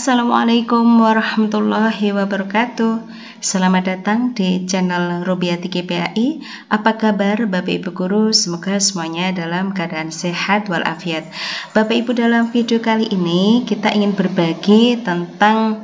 Assalamualaikum warahmatullahi wabarakatuh. Selamat datang di channel Rubiati GPAI. Apa kabar Bapak Ibu Guru? Semoga semuanya dalam keadaan sehat walafiat. Bapak Ibu, dalam video kali ini kita ingin berbagi tentang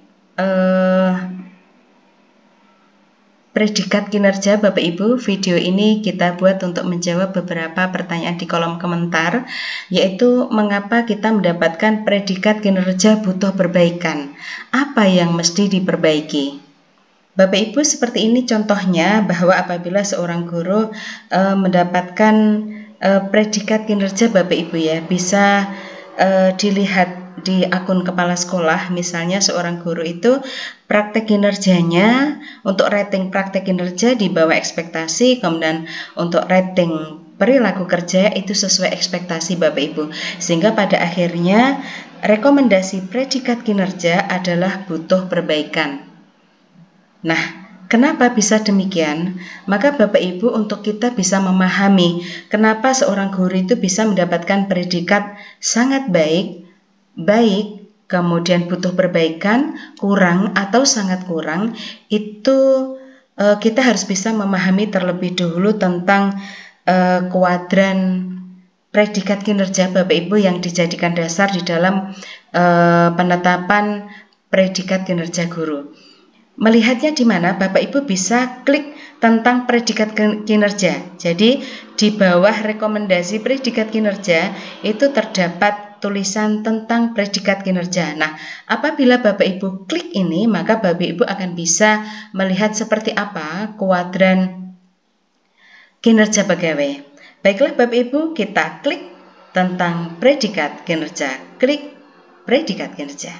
predikat kinerja. Bapak Ibu, video ini kita buat untuk menjawab beberapa pertanyaan di kolom komentar, yaitu mengapa kita mendapatkan predikat kinerja butuh perbaikan, apa yang mesti diperbaiki. Bapak Ibu, seperti ini contohnya, bahwa apabila seorang guru mendapatkan predikat kinerja, Bapak Ibu ya, bisa dilihat di akun kepala sekolah. Misalnya seorang guru itu praktek kinerjanya, untuk rating praktek kinerja di bawah ekspektasi, kemudian untuk rating perilaku kerja itu sesuai ekspektasi Bapak Ibu, sehingga pada akhirnya rekomendasi predikat kinerja adalah butuh perbaikan. Nah, kenapa bisa demikian? Maka Bapak Ibu, untuk kita bisa memahami kenapa seorang guru itu bisa mendapatkan predikat sangat baik, kemudian butuh perbaikan, kurang, atau sangat kurang, itu kita harus bisa memahami terlebih dahulu tentang kuadran predikat kinerja Bapak Ibu yang dijadikan dasar di dalam penetapan predikat kinerja guru. Melihatnya di mana? Bapak Ibu bisa klik tentang predikat kinerja. Jadi di bawah rekomendasi predikat kinerja itu terdapat tulisan tentang predikat kinerja. Nah, apabila Bapak Ibu klik ini, maka Bapak Ibu akan bisa melihat seperti apa kuadran kinerja pegawai. Baiklah Bapak Ibu, kita klik tentang predikat kinerja. Klik predikat kinerja.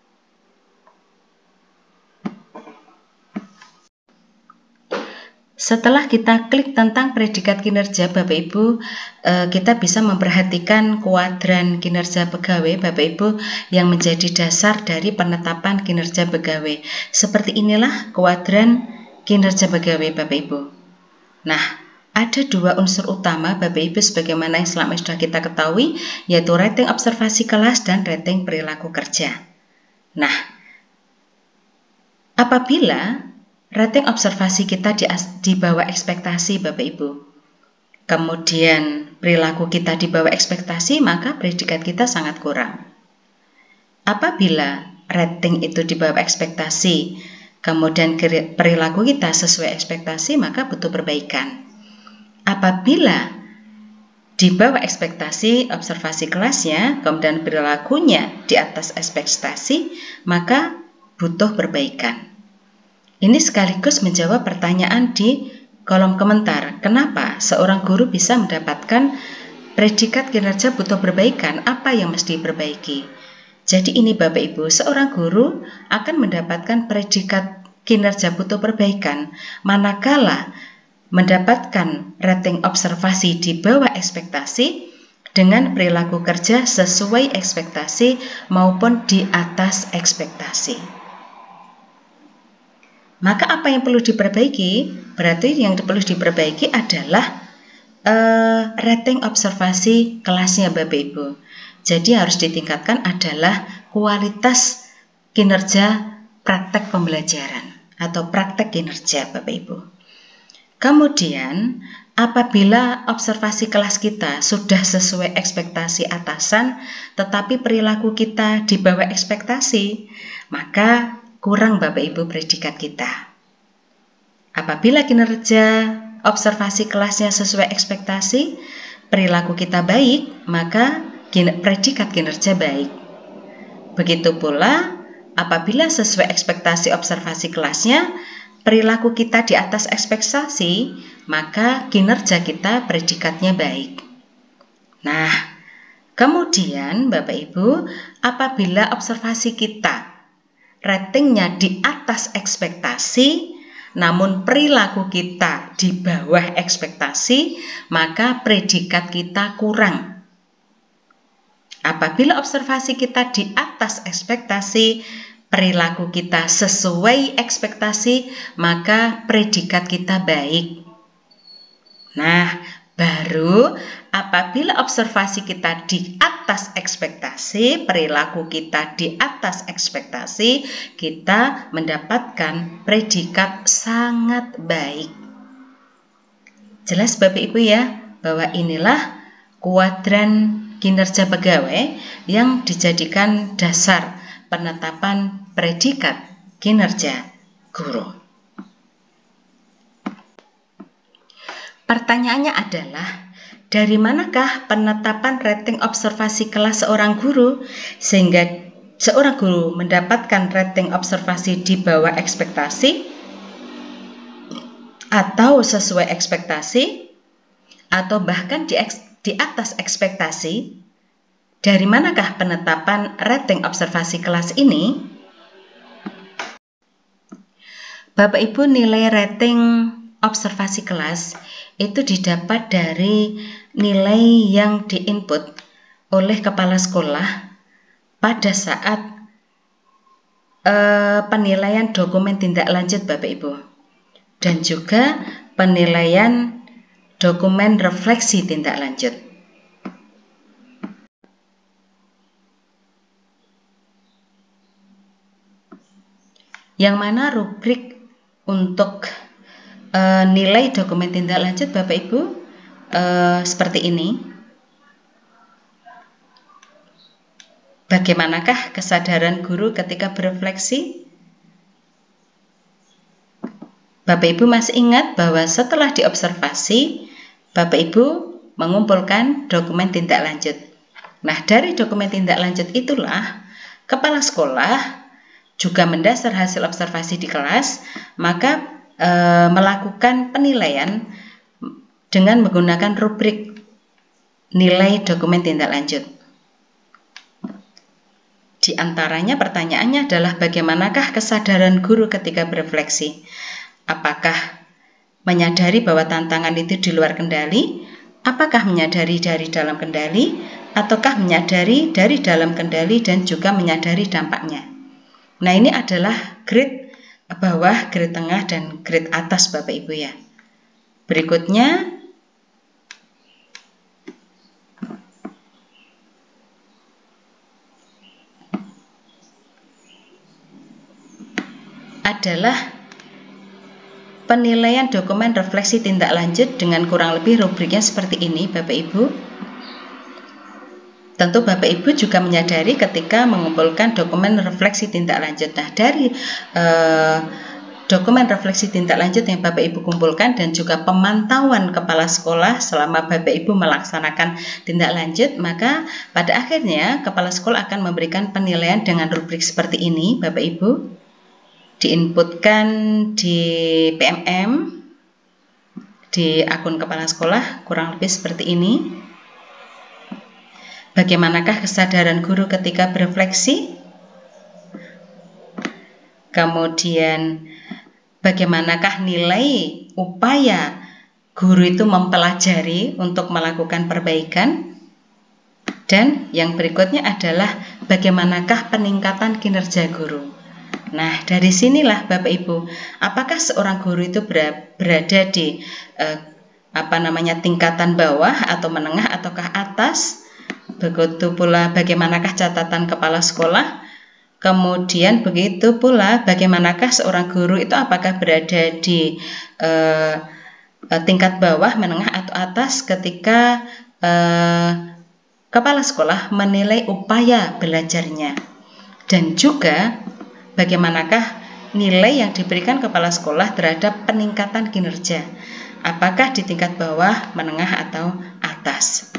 Setelah kita klik tentang predikat kinerja, Bapak Ibu, kita bisa memperhatikan kuadran kinerja pegawai Bapak Ibu yang menjadi dasar dari penetapan kinerja pegawai. Seperti inilah kuadran kinerja pegawai Bapak Ibu. Nah, ada dua unsur utama Bapak Ibu sebagaimana yang selama sudah kita ketahui, yaitu rating observasi kelas dan rating perilaku kerja. Nah, apabila rating observasi kita di bawah ekspektasi Bapak Ibu, kemudian perilaku kita di bawah ekspektasi, maka predikat kita sangat kurang. Apabila rating itu di bawah ekspektasi, kemudian perilaku kita sesuai ekspektasi, maka butuh perbaikan. Apabila di bawah ekspektasi observasi kelasnya, kemudian perilakunya di atas ekspektasi, maka butuh perbaikan. Ini sekaligus menjawab pertanyaan di kolom komentar. Kenapa seorang guru bisa mendapatkan predikat kinerja butuh perbaikan? Apa yang mesti diperbaiki? Jadi ini Bapak Ibu, seorang guru akan mendapatkan predikat kinerja butuh perbaikan manakala mendapatkan rating observasi di bawah ekspektasi dengan perilaku kerja sesuai ekspektasi maupun di atas ekspektasi. Maka apa yang perlu diperbaiki? Berarti yang perlu diperbaiki adalah rating observasi kelasnya Bapak Ibu. Jadi harus ditingkatkan adalah kualitas kinerja praktek pembelajaran atau praktek kinerja Bapak Ibu. Kemudian apabila observasi kelas kita sudah sesuai ekspektasi atasan, tetapi perilaku kita di bawah ekspektasi, maka kurang Bapak Ibu predikat kita. Apabila kinerja observasi kelasnya sesuai ekspektasi, perilaku kita baik, maka predikat kinerja baik. Begitu pula apabila sesuai ekspektasi observasi kelasnya, perilaku kita di atas ekspektasi, maka kinerja kita predikatnya baik. Nah, kemudian Bapak Ibu, apabila observasi kita ratingnya di atas ekspektasi, namun perilaku kita di bawah ekspektasi, maka predikat kita kurang. Apabila observasi kita di atas ekspektasi, perilaku kita sesuai ekspektasi, maka predikat kita baik. Nah, Baru apabila observasi kita di atas ekspektasi, perilaku kita di atas ekspektasi, kita mendapatkan predikat sangat baik. Jelas Bapak Ibu ya, bahwa inilah kuadran kinerja pegawai yang dijadikan dasar penetapan predikat kinerja guru. Pertanyaannya adalah, dari manakah penetapan rating observasi kelas seorang guru sehingga seorang guru mendapatkan rating observasi di bawah ekspektasi atau sesuai ekspektasi atau bahkan di atas ekspektasi? Dari manakah penetapan rating observasi kelas ini? Bapak Ibu, nilai rating observasi kelas itu didapat dari nilai yang diinput oleh kepala sekolah pada saat penilaian dokumen tindak lanjut Bapak Ibu, dan juga penilaian dokumen refleksi tindak lanjut. Yang mana rubrik untuk nilai dokumen tindak lanjut Bapak Ibu seperti ini. Bagaimanakah kesadaran guru ketika berefleksi? Bapak Ibu masih ingat bahwa setelah diobservasi, Bapak Ibu mengumpulkan dokumen tindak lanjut. Nah, dari dokumen tindak lanjut itulah kepala sekolah juga mendasar hasil observasi di kelas, maka melakukan penilaian dengan menggunakan rubrik nilai dokumen tindak lanjut. Di antaranya pertanyaannya adalah, bagaimanakah kesadaran guru ketika berefleksi? Apakah menyadari bahwa tantangan itu di luar kendali? Apakah menyadari dari dalam kendali? Ataukah menyadari dari dalam kendali dan juga menyadari dampaknya? Nah, ini adalah grade bawah, grade tengah, dan grade atas Bapak Ibu ya. Berikutnya adalah penilaian dokumen refleksi tindak lanjut dengan kurang lebih rubriknya seperti ini Bapak Ibu. Tentu Bapak Ibu juga menyadari ketika mengumpulkan dokumen refleksi tindak lanjut. Nah, dari dokumen refleksi tindak lanjut yang Bapak Ibu kumpulkan dan juga pemantauan kepala sekolah selama Bapak Ibu melaksanakan tindak lanjut, maka pada akhirnya kepala sekolah akan memberikan penilaian dengan rubrik seperti ini Bapak Ibu. Diinputkan di PMM di akun kepala sekolah kurang lebih seperti ini. Bagaimanakah kesadaran guru ketika berefleksi? Kemudian bagaimanakah nilai upaya guru itu mempelajari untuk melakukan perbaikan? Dan yang berikutnya adalah bagaimanakah peningkatan kinerja guru? Nah, dari sinilah Bapak Ibu, apakah seorang guru itu berada di tingkatan bawah atau menengah ataukah atas? Begitu pula bagaimanakah catatan kepala sekolah? Kemudian begitu pula bagaimanakah seorang guru itu apakah berada di tingkat bawah, menengah atau atas ketika kepala sekolah menilai upaya belajarnya? Dan juga bagaimanakah nilai yang diberikan kepala sekolah terhadap peningkatan kinerja? Apakah di tingkat bawah, menengah atau atas?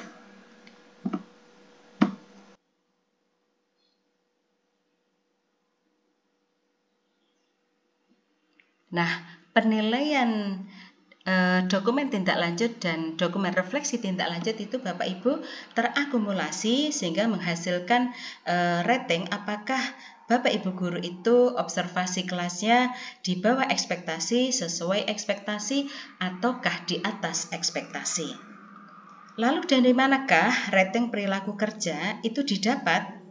Nah, penilaian dokumen tindak lanjut dan dokumen refleksi tindak lanjut itu Bapak Ibu terakumulasi sehingga menghasilkan rating apakah Bapak Ibu guru itu observasi kelasnya di bawah ekspektasi, sesuai ekspektasi, ataukah di atas ekspektasi. Lalu dari manakah rating perilaku kerja itu didapat?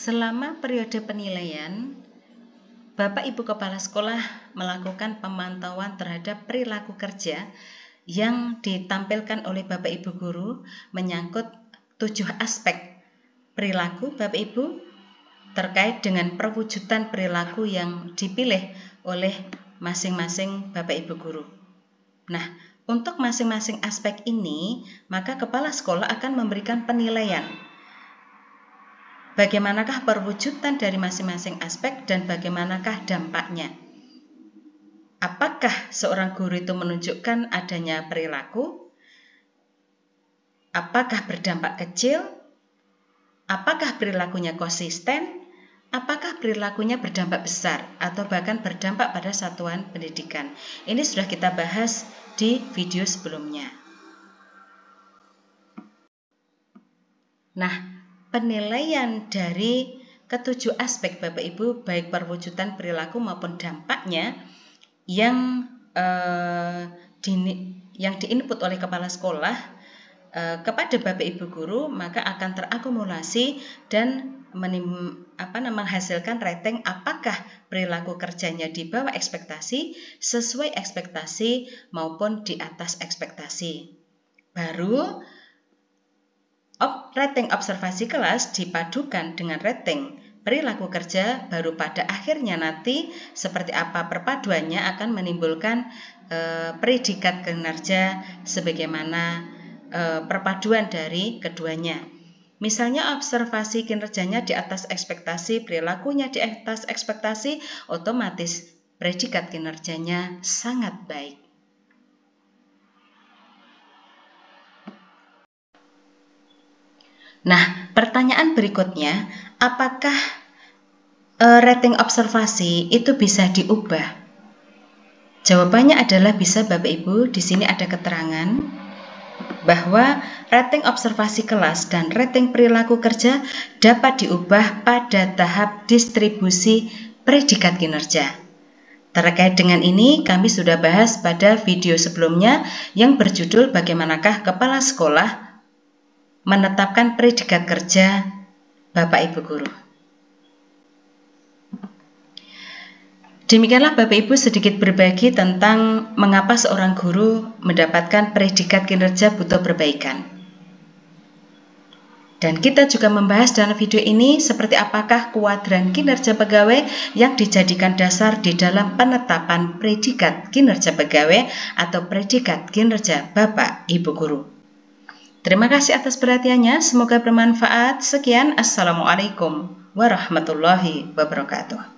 selama periode penilaian, Bapak Ibu Kepala Sekolah melakukan pemantauan terhadap perilaku kerja yang ditampilkan oleh Bapak Ibu Guru menyangkut 7 aspek perilaku Bapak Ibu terkait dengan perwujudan perilaku yang dipilih oleh masing-masing Bapak Ibu Guru. Nah, untuk masing-masing aspek ini, maka Kepala Sekolah akan memberikan penilaian. Bagaimanakah perwujudan dari masing-masing aspek dan bagaimanakah dampaknya? Apakah seorang guru itu menunjukkan adanya perilaku? Apakah berdampak kecil? Apakah perilakunya konsisten? Apakah perilakunya berdampak besar atau bahkan berdampak pada satuan pendidikan? Ini sudah kita bahas di video sebelumnya. Nah, penilaian dari ketujuh aspek Bapak Ibu, baik perwujudan perilaku maupun dampaknya yang diinput oleh Kepala Sekolah kepada Bapak Ibu Guru, maka akan terakumulasi dan menghasilkan rating apakah perilaku kerjanya di bawah ekspektasi, sesuai ekspektasi maupun di atas ekspektasi. Baru rating observasi kelas dipadukan dengan rating perilaku kerja, baru pada akhirnya nanti seperti apa perpaduannya akan menimbulkan predikat kinerja sebagaimana perpaduan dari keduanya. Misalnya observasi kinerjanya di atas ekspektasi, perilakunya di atas ekspektasi, otomatis predikat kinerjanya sangat baik. Nah, pertanyaan berikutnya, apakah rating observasi itu bisa diubah? Jawabannya adalah bisa Bapak Ibu. Di sini ada keterangan bahwa rating observasi kelas dan rating perilaku kerja dapat diubah pada tahap distribusi predikat kinerja. Terkait dengan ini, kami sudah bahas pada video sebelumnya yang berjudul bagaimanakah Kepala Sekolah menetapkan predikat kerja Bapak Ibu Guru. Demikianlah Bapak Ibu sedikit berbagi tentang mengapa seorang guru mendapatkan predikat kinerja butuh perbaikan. Dan kita juga membahas dalam video ini seperti apakah kuadran kinerja pegawai yang dijadikan dasar di dalam penetapan predikat kinerja pegawai atau predikat kinerja Bapak Ibu Guru. Terima kasih atas perhatiannya, semoga bermanfaat. Sekian, Assalamualaikum warahmatullahi wabarakatuh.